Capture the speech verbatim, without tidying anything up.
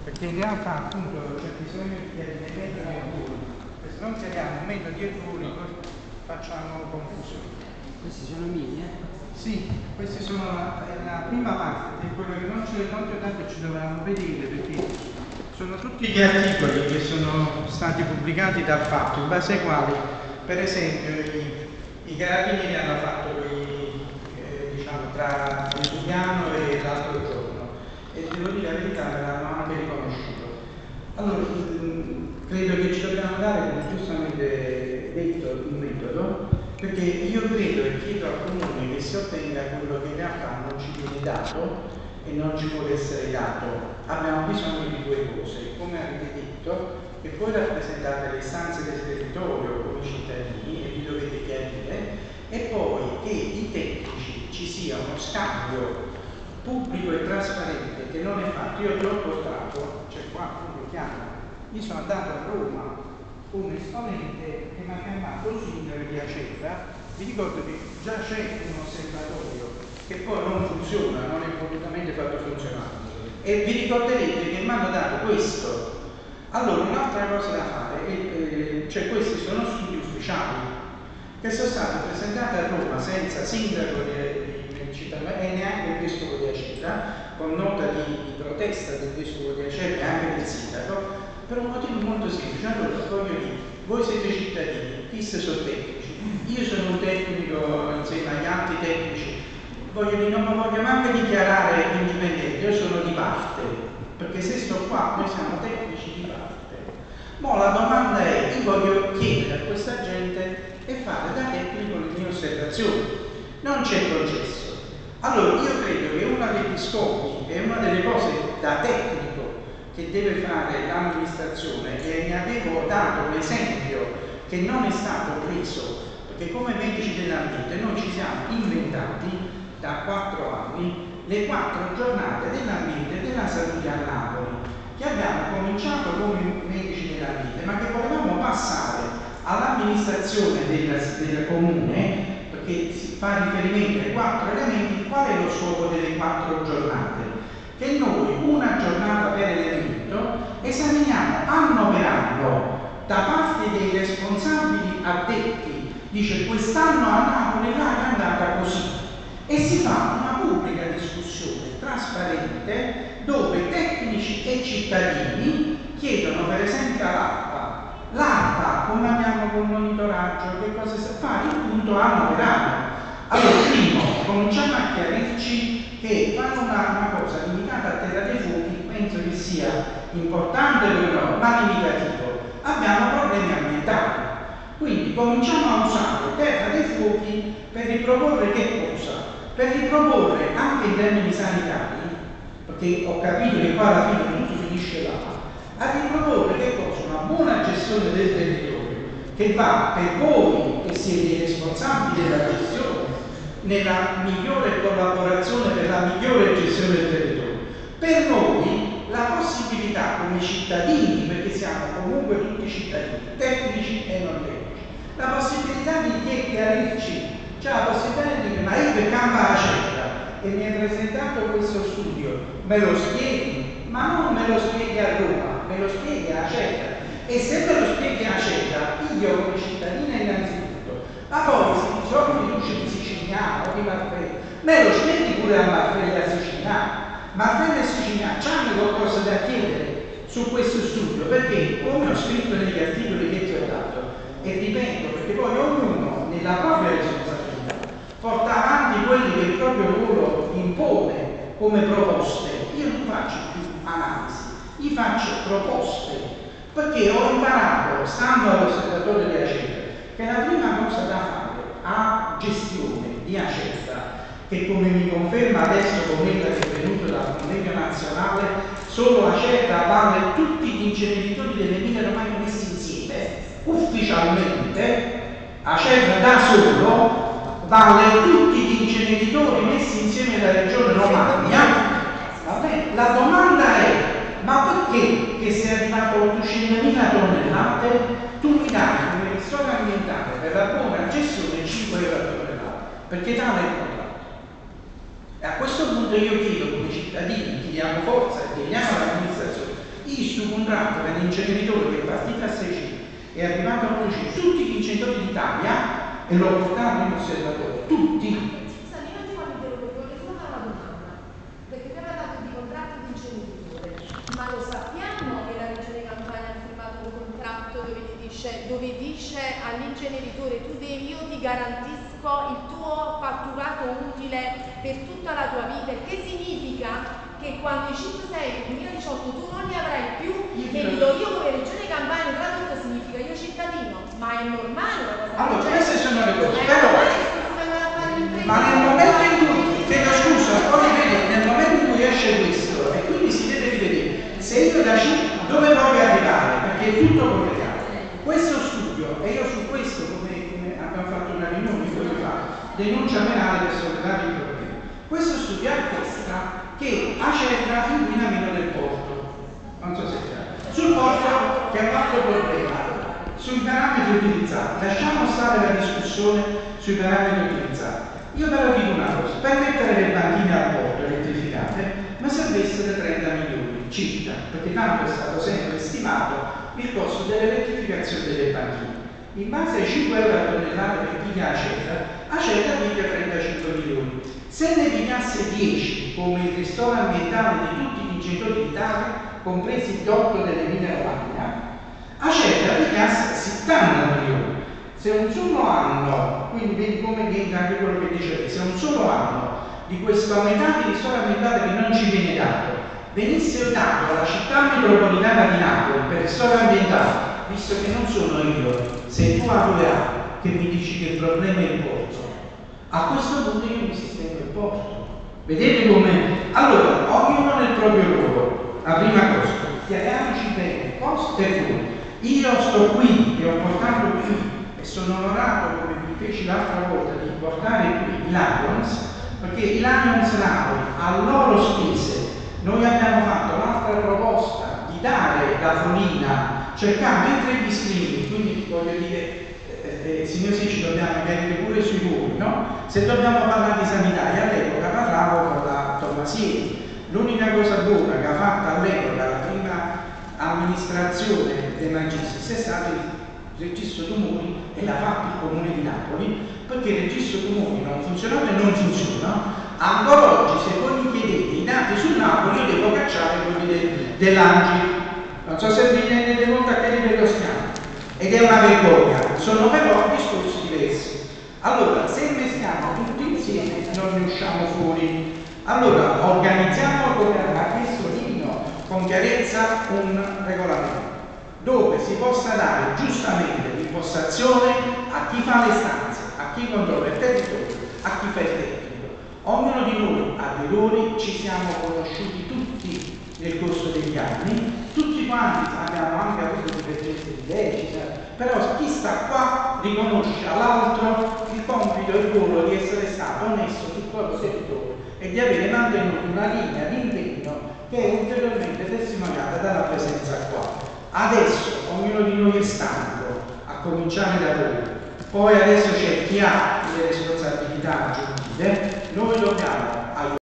perché in realtà appunto c'è bisogno di metodi di errori, e se non chiariamo metodi di errori facciamo confusione. Questi sono miei, eh? Sì, questi sono la, la prima parte, è quello che non ci non ti ho dato e ci dovevamo vedere, perché sono tutti gli articoli che sono stati pubblicati dal Fatto, in base ai quali, per esempio, i, i carabinieri hanno fatto quei, eh, diciamo, tra Vesuviano e l'altro giorno, e devo dire la verità, me l'hanno anche riconosciuto. Allora, mh, credo che ci dobbiamo dare, come giustamente detto, un metodo, perché io credo e chiedo al Comune che si ottenga quello che in realtà non ci viene dato e non ci può essere dato. Abbiamo bisogno di due cose, come avete detto, che voi rappresentate le istanze del territorio come cittadini e vi dovete chiarire, e poi che i tecnici ci sia uno scambio pubblico e trasparente che non è fatto. Io ti ho portato, cioè qua proprio chiaro, io sono andato a Roma un esponente che mi ha chiamato il sindaco di Acerra. Vi ricordo che già c'è un osservatorio che poi non funziona, non è volutamente fatto funzionare, e vi ricorderete che mi hanno dato questo. Allora, un'altra cosa da fare è, eh, cioè questi sono studi ufficiali che sono stati presentati a Roma senza sindaco di, di, di città e neanche il vescovo di Acerra, con nota di, di protesta del vescovo di Acerra e anche del sindaco, per un motivo molto semplice. Allora, voglio dire, voi siete cittadini, questi sono tecnici, io sono un tecnico insieme agli altri tecnici, voglio dire, non mi voglio neanche dichiarare indipendente, io sono di parte, perché se sto qua, noi siamo tecnici di parte. Ma la domanda è, io voglio chiedere a questa gente e fare da tecnico le mie osservazioni, non c'è processo. Allora, io credo che uno degli scopi e una delle cose da tecnico che deve fare l'amministrazione, e ne avevo dato l'esempio che non è stato preso, perché come medici dell'ambiente noi ci siamo inventati da quattro anni le quattro giornate dell'ambiente e della salute a Napoli, che abbiamo cominciato come medici dell'ambiente, ma che volevamo passare all'amministrazione del, del comune, perché si fa riferimento ai quattro elementi. Qual è lo scopo delle quattro giornate? Che noi una giornata per elemento esaminiamo anno per anno da parte dei responsabili addetti, dice quest'anno a Napoli l'aria è andata così, e si fa una pubblica discussione trasparente dove tecnici e cittadini chiedono per esempio all'ARPA, l'ARPA come andiamo col monitoraggio, che cosa si fa, il punto anno per anno. Allora, primo, cominciamo a chiarirci che fanno una, una cosa limitata a Terra dei Fuochi, penso che sia importante però, ma limitativo. Abbiamo problemi ambientali, quindi cominciamo a usare Terra dei Fuochi per riproporre che cosa? Per riproporre anche in termini sanitari, perché ho capito che qua alla fine tutto finisce là, a riproporre che cosa? Una buona gestione del territorio, che va per voi che siete i responsabili della gestione, nella migliore collaborazione per la migliore gestione del territorio. Per noi la possibilità come cittadini, perché siamo comunque tutti cittadini, tecnici e non tecnici, la possibilità di chiarirci, cioè la possibilità di dire ma io per Campa Acerra e mi hai presentato questo studio, me lo spieghi? Ma non me lo spieghi a Roma, me lo spieghi a Acerra, e se me lo spieghi a Acerra, io come cittadina innanzitutto, ma poi se ti sono di luce di Siciliano o di Marfella, me lo spieghi pure a Marfella Siciliano. Marfella e Siciliano hanno qualcosa da chiedere su questo studio, perché come ho scritto negli articoli che ti ho dato, e ripeto, perché poi ognuno nella propria responsabilità porta avanti quelli che il proprio ruolo impone come proposte. Io non faccio più analisi, gli faccio proposte, perché ho imparato, stando all'osservatorio di Acerra, che la prima cosa da fare a gestione di Acerra, che come mi conferma adesso Comella che è venuto dal convegno nazionale, solo Acerra vale tutti gli inceneritori dell'Emilia Romagna messi insieme, ufficialmente, Acerra da solo vale tutti gli inceneritori messi insieme dalla regione Romagna. Vabbè, la domanda è, ma perché che sei arrivato a ottocentomila tonnellate, tu mi dai come ristoro ambientale per la buona gestione cinque euro a tonnellata? Perché tale è il contratto. E a questo punto io chiedo come cittadini, chiediamo forza e chiediamo all'amministrazione questo contratto per l'inceneritore che è partito a sei C è arrivato a uno C, tutti gli inceneritori d'Italia, e l'ho portato in osservatorio, tutti. Scusami, non ti voglio dire, vorrei solo fare una domanda, perché mi ha parlato di contratto di inceneritore, ma lo sappiamo che la Regione Campania ha firmato un contratto dove ti dice, dove dice all'inceneritore tu devi, io ti garantisco il tuo fatturato utile per tutta la tua vita, il che significa che quando i C I P sei nel duemiladiciotto tu non ne avrai più e li do io come Regione Campania, tradotto significa io cittadino, ma è normale una cosa. Allora, cioè, queste sono le cose, è però, normale che si vengono a fare l'impresa. ma nel momento in cui, chiedo scusa, poi vedi, nel momento in cui esce questo, e quindi si deve rivedere, se io da C I P dove voglio arrivare, perché è tutto collegato. Questo studio, e io su questo, come, come abbiamo fatto una riunione, voglio fare, denuncia penale per sollevare il problema. Questo studio attesta che Acerra inquina meno del porto, non so se è chiaro, sul porto che è un altro problema, sui parametri utilizzati, lasciamo stare la discussione sui parametri utilizzati. Io però dico una cosa, per mettere le banchine al porto elettrificate mi servissero trenta milioni circa, perché tanto è stato sempre stimato il costo dell'elettrificazione delle banchine. In base ai cinque euro a tonnellata che piglia Acerra, Acerra piglia trentacinque milioni. Se ne pigliasse dieci come il ristoro ambientale di tutti gli inceneritori d'Italia, compresi gli otto dell'Emilia Romagna, Acerra pigliasse settanta milioni. Se un solo anno, quindi vedi come entra anche quello che dicevi, se un solo anno di questa metà di ristoro ambientale che non ci viene dato venisse dato alla città metropolitana di Napoli per ristoro ambientale, visto che non sono io, sei tu avvocato che mi dici che il problema è il porto, a questo punto io mi sistemo il porto. Vedete come? Allora, ognuno nel proprio ruolo. La prima cosa, chiariamoci bene, costo e fuori. Io sto qui e ho portato qui e sono onorato, come vi feci l'altra volta, di portare qui i Lions, perché i Lions Napoli, a loro spese, noi abbiamo fatto un'altra proposta di dare la folina, cercando mentre gli screening, quindi voglio dire, Eh, eh, signor Sì, ci dobbiamo chiarire pure sui voli, no? Se dobbiamo parlare di sanità, all'epoca parlavo con la Tommasieri. L'unica cosa buona che ha fatto all'epoca la prima amministrazione dei Magistris è stato il registro tumori e l'ha fatto il comune di Napoli, perché il registro tumori non funzionava e non funziona. Ancora oggi, se voi mi chiedete i dati su Napoli, io devo cacciare quelli de, dell'Angi. Non so se vi rendete conto a che livello stiamo. Ed è una vergogna, sono però discorsi diversi. Allora, se investiamo tutti insieme non ne usciamo fuori. Allora, organizziamo, come ha chiesto Nino, con chiarezza un regolamento, dove si possa dare giustamente l'impostazione a chi fa le stanze, a chi controlla il territorio, a chi fa il tecnico. Ognuno di noi ha dei ruoli, ci siamo conosciuti tutti nel corso degli anni, tutti quanti abbiamo anche avuto divergenze di idee, però chi sta qua riconosce all'altro il compito e il ruolo di essere stato onesto sul proprio territorio e di avere mantenuto una linea di impegno che è ulteriormente testimoniata dalla presenza qua. Adesso ognuno di noi è stanco, a cominciare da voi, poi adesso c'è chi ha le responsabilità aggiuntive, noi dobbiamo